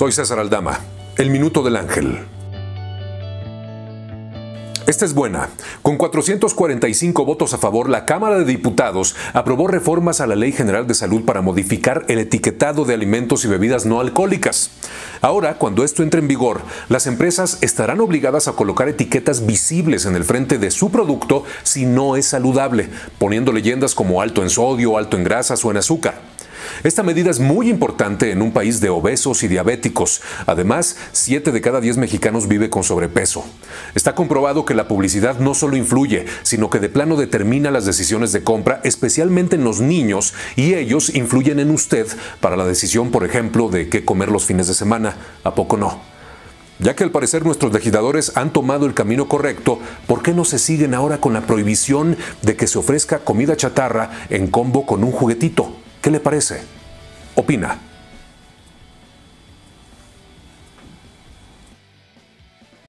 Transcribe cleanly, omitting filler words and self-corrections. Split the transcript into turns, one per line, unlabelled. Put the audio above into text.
Soy César Aldama, el Minuto del Ángel. Esta es buena. Con 445 votos a favor, la Cámara de Diputados aprobó reformas a la Ley General de Salud para modificar el etiquetado de alimentos y bebidas no alcohólicas. Ahora, cuando esto entre en vigor, las empresas estarán obligadas a colocar etiquetas visibles en el frente de su producto si no es saludable, poniendo leyendas como alto en sodio, alto en grasas o en azúcar. Esta medida es muy importante en un país de obesos y diabéticos. Además, 7 de cada 10 mexicanos vive con sobrepeso. Está comprobado que la publicidad no solo influye, sino que de plano determina las decisiones de compra, especialmente en los niños, y ellos influyen en usted para la decisión, por ejemplo, de qué comer los fines de semana. ¿A poco no? Ya que al parecer nuestros legisladores han tomado el camino correcto, ¿por qué no se siguen ahora con la prohibición de que se ofrezca comida chatarra en combo con un juguetito? ¿Qué le parece? Opina.